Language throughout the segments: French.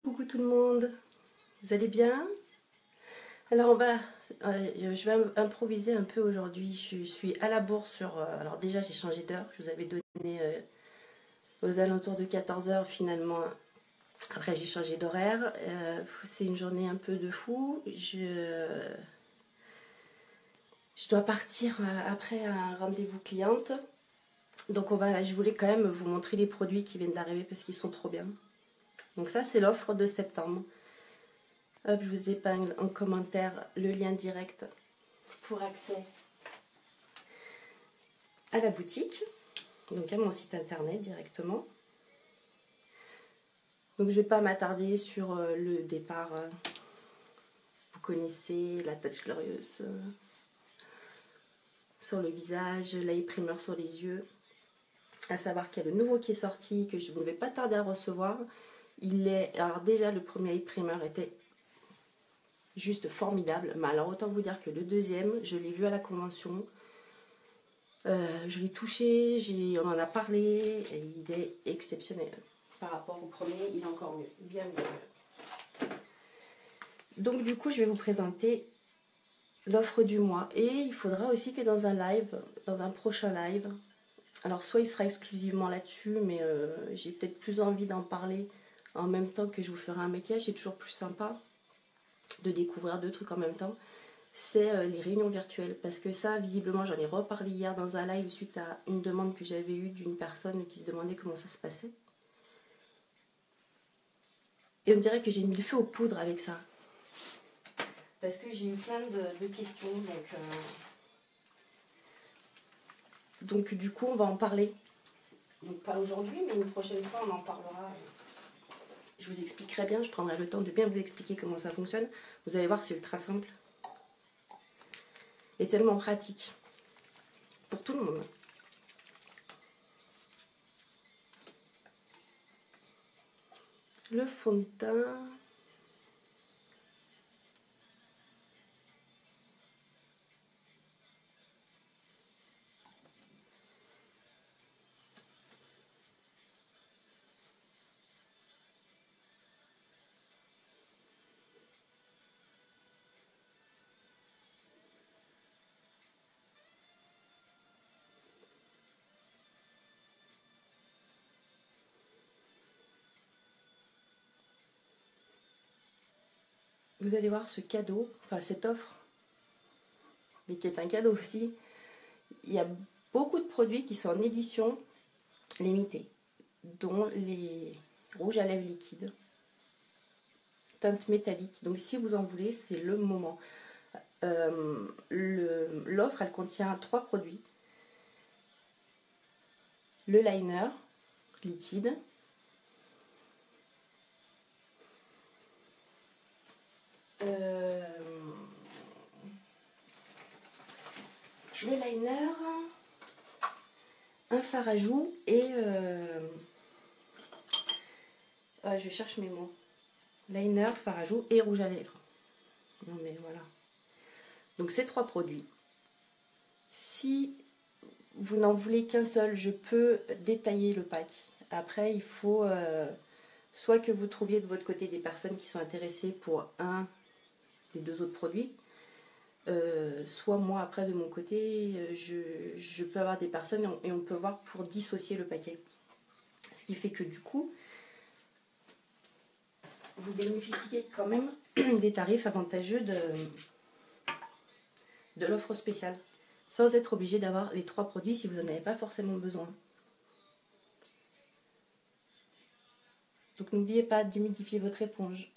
Coucou tout le monde, vous allez bien? Alors je vais improviser un peu aujourd'hui. Je suis à la bourse alors déjà j'ai changé d'heure. Je vous avais donné aux alentours de 14 heures finalement. Après j'ai changé d'horaire. C'est une journée un peu de fou. Je dois partir après un rendez-vous cliente. Donc je voulais quand même vous montrer les produits qui viennent d'arriver parce qu'ils sont trop bien. Donc ça c'est l'offre de septembre. Hop, je vous épingle en commentaire le lien direct pour accès à la boutique, donc à mon site internet directement. Donc je ne vais pas m'attarder sur le départ. Vous connaissez la Touch Glorious sur le visage, l'eye primer sur les yeux. À savoir qu'il y a le nouveau qui est sorti, que je ne vais pas tarder à recevoir. Alors déjà le premier eye primer était juste formidable, mais alors autant vous dire que le deuxième, je l'ai vu à la convention, je l'ai touché, on en a parlé, et il est exceptionnel. Par rapport au premier, il est encore mieux, bien mieux. Donc du coup, je vais vous présenter l'offre du mois, et il faudra aussi que dans un prochain live, alors soit il sera exclusivement là-dessus, mais j'ai peut-être plus envie d'en parler en même temps que je vous ferai un maquillage. C'est toujours plus sympa de découvrir deux trucs en même temps, c'est les réunions virtuelles, parce que ça visiblement j'en ai reparlé hier dans un live suite à une demande que j'avais eue d'une personne qui se demandait comment ça se passait, et on dirait que j'ai mis le feu aux poudres avec ça, parce que j'ai eu plein de questions, donc du coup on va en parler, donc pas aujourd'hui mais une prochaine fois on en parlera. Je vous expliquerai bien, je prendrai le temps de bien vous expliquer comment ça fonctionne. Vous allez voir, c'est ultra simple et tellement pratique pour tout le monde. Le fond de teint. Vous allez voir ce cadeau, enfin cette offre, mais qui est un cadeau aussi. Il y a beaucoup de produits qui sont en édition limitée, dont les rouges à lèvres liquides, teinte métallique. Donc si vous en voulez, c'est le moment. L'offre, elle contient 3 produits. Le liner liquide, le liner, un fard à joues et je cherche mes mots. Liner, fard à joues et rouge à lèvres. Non mais voilà. Donc ces 3 produits. Si vous n'en voulez qu'un seul, je peux détailler le pack. Après, il faut soit que vous trouviez de votre côté des personnes qui sont intéressées pour un des 2 autres produits, soit moi après de mon côté, je peux avoir des personnes et on peut voir pour dissocier le paquet. Ce qui fait que du coup, vous bénéficiez quand même des tarifs avantageux de l'offre spéciale, sans être obligé d'avoir les 3 produits si vous n'en avez pas forcément besoin. Donc n'oubliez pas d'humidifier votre éponge.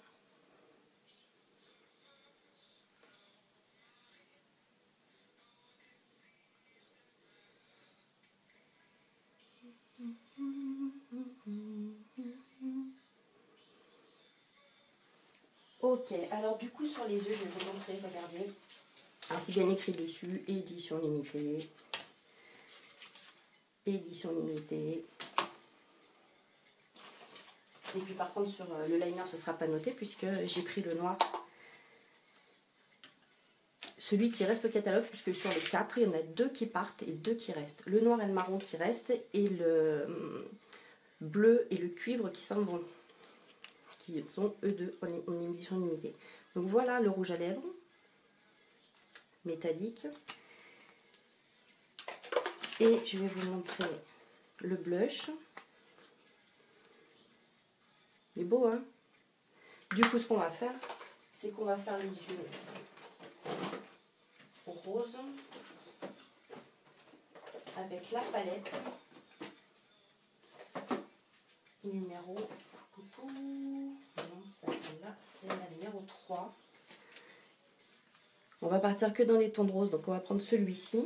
Ok, alors du coup sur les yeux, je vais vous montrer, regardez. Alors c'est bien écrit dessus, édition limitée. Édition limitée. Et puis par contre sur le liner, ce ne sera pas noté puisque j'ai pris le noir. Celui qui reste au catalogue, puisque sur les 4, il y en a 2 qui partent et 2 qui restent. Le noir et le marron qui restent et le bleu et le cuivre qui s'en vont. qui sont eux deux en édition limitée. Donc voilà le rouge à lèvres métallique. Et je vais vous montrer le blush. Il est beau, hein? Du coup, ce qu'on va faire, c'est qu'on va faire les yeux rose avec la palette numéro... Non, c'est pas celle-là, c'est la numéro 3. On va partir que dans les tons de rose, donc on va prendre celui-ci.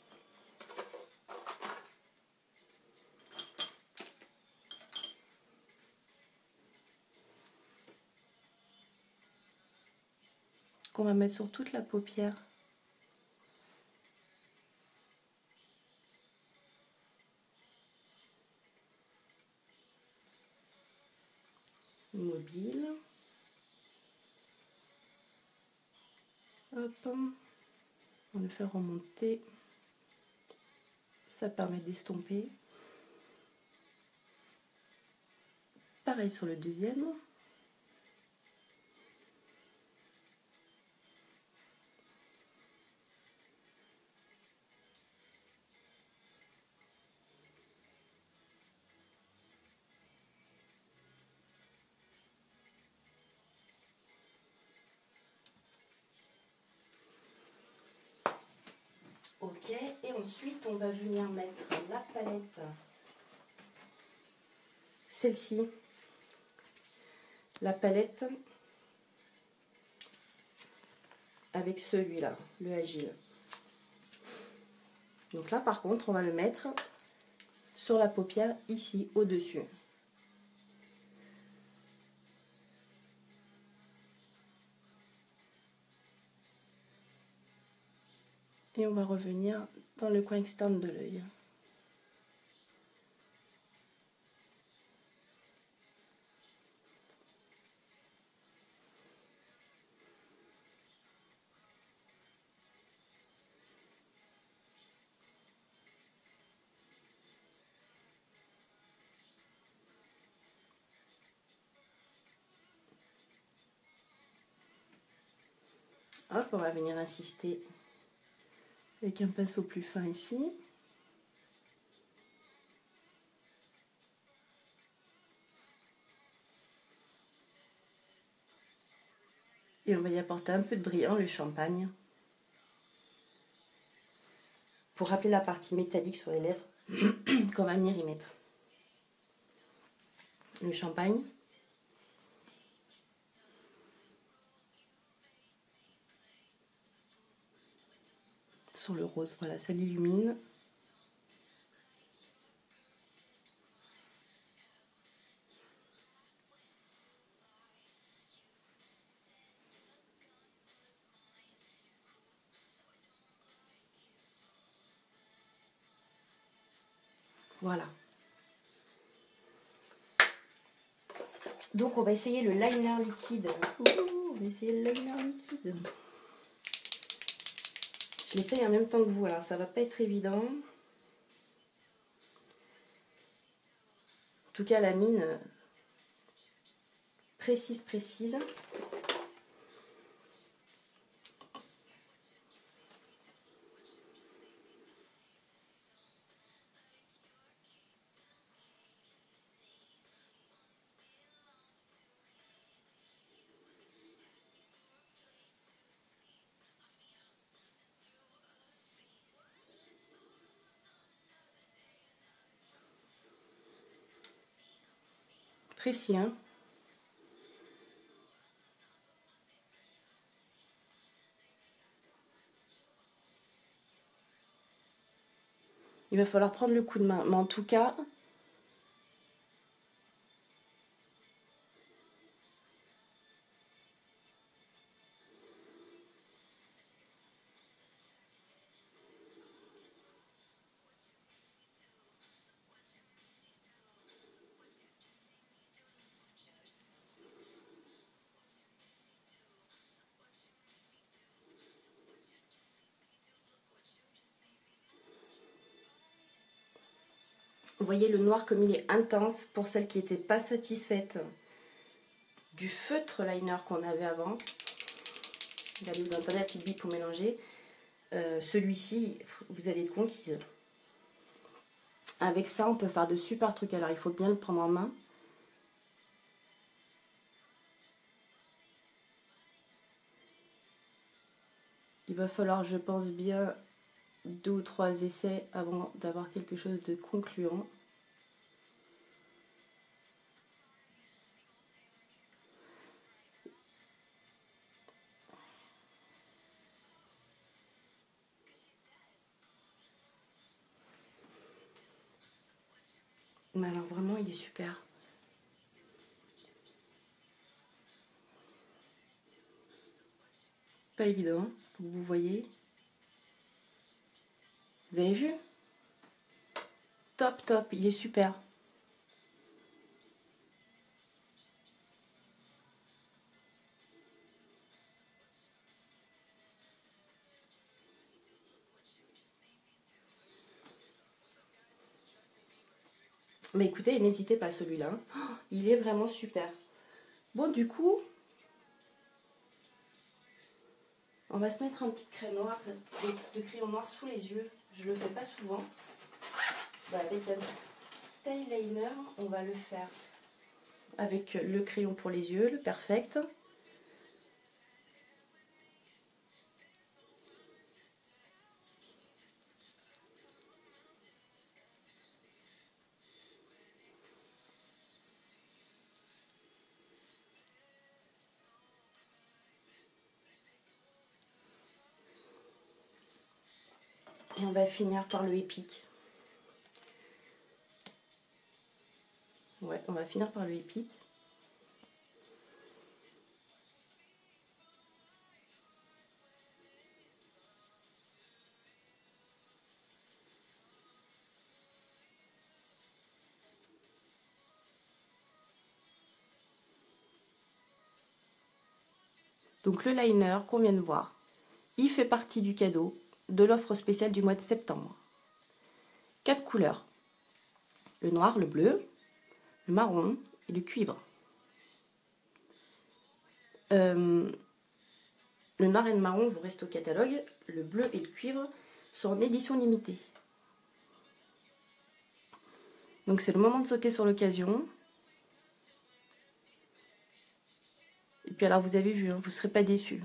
Qu'on va mettre sur toute la paupière. Mobile. Hop. On le fait remonter. Ça permet d'estomper. Pareil sur le deuxième. Ok, et ensuite on va venir mettre la palette, celle-ci, la palette avec celui-là, le Agile. Donc là par contre on va le mettre sur la paupière ici au-dessus. Et on va revenir dans le coin externe de l'œil. Hop, on va venir insister avec un pinceau plus fin ici. Et on va y apporter un peu de brillant, le champagne. Pour rappeler la partie métallique sur les lèvres qu'on va venir y mettre. Le champagne. Sur le rose, voilà, ça l'illumine. Voilà. Donc on va essayer le liner liquide. On va essayer le liner liquide. Je l'essaye en même temps que vous, alors ça va pas être évident. En tout cas la mine précise. Précis, hein. Il va falloir prendre le coup de main, mais en tout cas, vous voyez le noir comme il est intense pour celles qui n'étaient pas satisfaites du feutre liner qu'on avait avant. Regardez, vous entendez la petite bille pour mélanger. Celui-ci, vous allez être conquise. Avec ça, on peut faire de super trucs. Alors, il faut bien le prendre en main. Il va falloir, je pense, bien 2 ou 3 essais avant d'avoir quelque chose de concluant. Mais alors vraiment, il est super. Pas évident, hein, pour que vous voyez. Vous avez vu? Top, top, il est super. Mais écoutez, n'hésitez pas celui-là. Oh, il est vraiment super. Bon, du coup, on va se mettre un petit crayon noir, de crayon noir sous les yeux. Je le fais pas souvent. Bah, avec un tail liner, on va le faire avec le crayon pour les yeux, le Perfect. Et on va finir par le épique. Ouais, on va finir par le épique. Donc le liner qu'on vient de voir, il fait partie du cadeau de l'offre spéciale du mois de septembre. 4 couleurs. Le noir, le bleu, le marron et le cuivre. Le noir et le marron vont rester au catalogue. Le bleu et le cuivre sont en édition limitée. Donc c'est le moment de sauter sur l'occasion. Et puis alors vous avez vu, hein, vous ne serez pas déçus.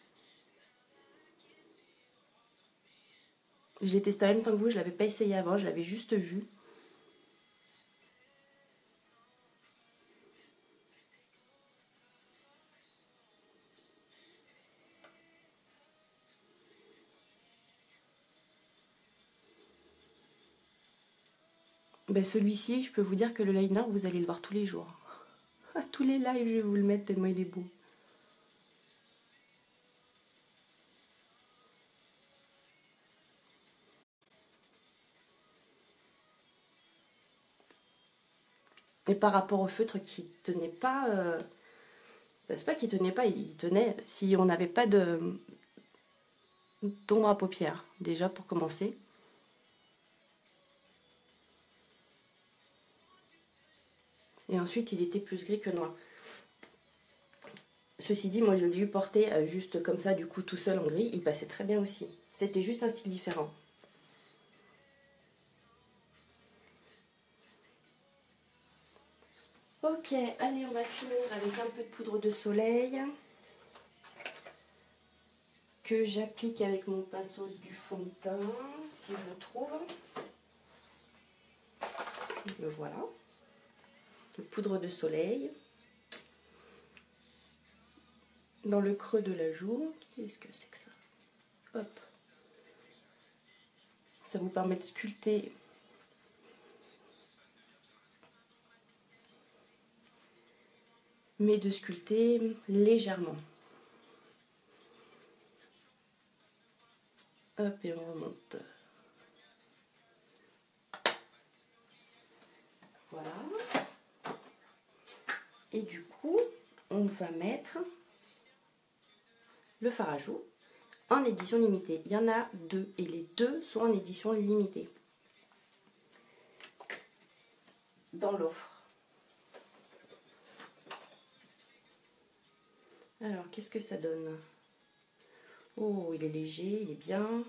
Je l'ai testé en même temps que vous, je ne l'avais pas essayé avant, je l'avais juste vu. Ben celui-ci, je peux vous dire que le liner, vous allez le voir tous les jours. À tous les lives, je vais vous le mettre tellement il est beau. Et par rapport au feutre qui tenait pas, ben c'est pas qu'il tenait pas, il tenait si on n'avait pas d'ombre à paupières, déjà pour commencer. Et ensuite, il était plus gris que noir. Ceci dit, moi je l'ai eu porté juste comme ça, du coup tout seul en gris, il passait très bien aussi. C'était juste un style différent. Ok, allez, on va finir avec un peu de poudre de soleil que j'applique avec mon pinceau du fond de teint, si je le trouve. Le voilà. De poudre de soleil. Dans le creux de la joue. Qu'est-ce que c'est que ça? Hop. Ça vous permet de sculpter mais de sculpter légèrement. Hop, et on remonte. Voilà. Et du coup, on va mettre le fard à joues en édition limitée. Il y en a 2 et les 2 sont en édition limitée dans l'offre. Alors, qu'est-ce que ça donne? Oh, il est léger, il est bien.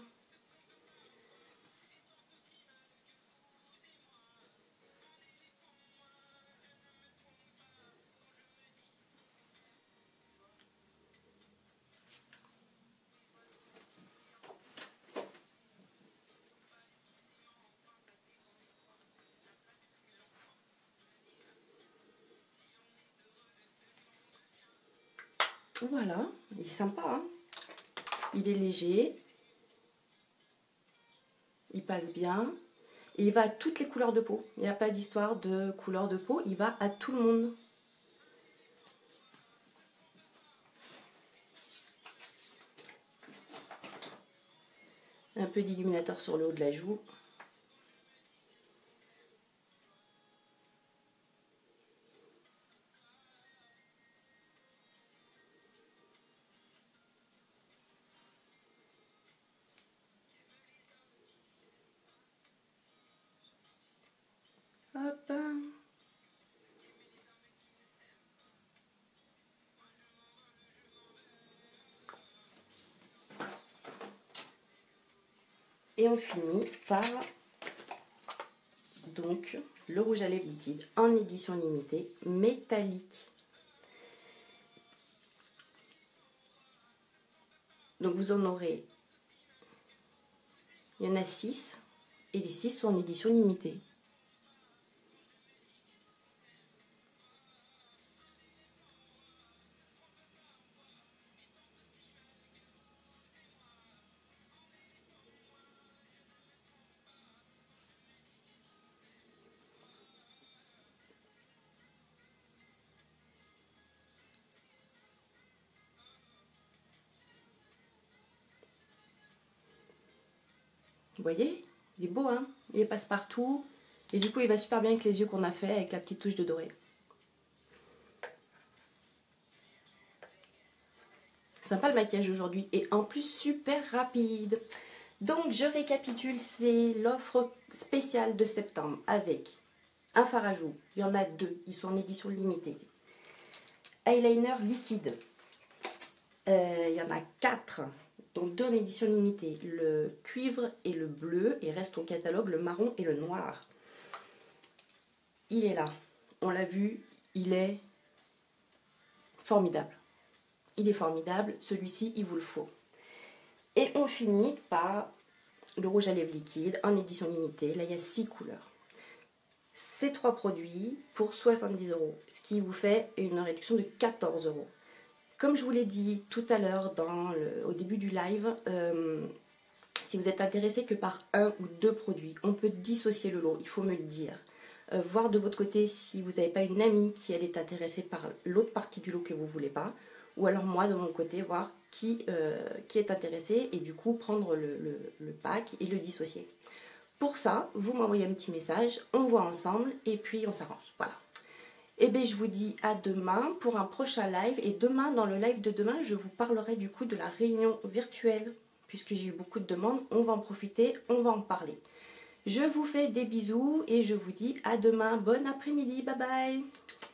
Voilà, il est sympa, hein? Il est léger, il passe bien, et il va à toutes les couleurs de peau. Il n'y a pas d'histoire de couleur de peau, il va à tout le monde. Un peu d'illuminateur sur le haut de la joue. Hop. Et on finit par donc le rouge à lèvres liquide en édition limitée, métallique. Donc vous en aurez, il y en a 6 et les 6 sont en édition limitée. Vous voyez, il est beau, hein? Il passe partout. Et du coup, il va super bien avec les yeux qu'on a fait avec la petite touche de doré. Sympa le maquillage aujourd'hui. Et en plus, super rapide. Donc, je récapitule. C'est l'offre spéciale de septembre avec un fard à joues. Il y en a 2. Ils sont en édition limitée. Eyeliner liquide. Il y en a 4. Donc 2 en édition limitée, le cuivre et le bleu, et reste au catalogue le marron et le noir. Il est là, on l'a vu, il est formidable. Il est formidable, celui-ci il vous le faut. Et on finit par le rouge à lèvres liquide en édition limitée, là il y a 6 couleurs. Ces 3 produits pour 70 €, ce qui vous fait une réduction de 14 €. Comme je vous l'ai dit tout à l'heure au début du live, si vous êtes intéressé que par 1 ou 2 produits, on peut dissocier le lot, il faut me le dire. Voir de votre côté si vous n'avez pas une amie qui elle est intéressée par l'autre partie du lot que vous ne voulez pas. Ou alors moi de mon côté, voir qui est intéressé et du coup prendre le pack et le dissocier. Pour ça, vous m'envoyez un petit message, on voit ensemble et puis on s'arrange. Voilà. Et bien je vous dis à demain pour un prochain live. Et demain, dans le live de demain, je vous parlerai du coup de la réunion virtuelle. Puisque j'ai eu beaucoup de demandes, on va en profiter, on va en parler. Je vous fais des bisous et je vous dis à demain. Bon après-midi, bye bye.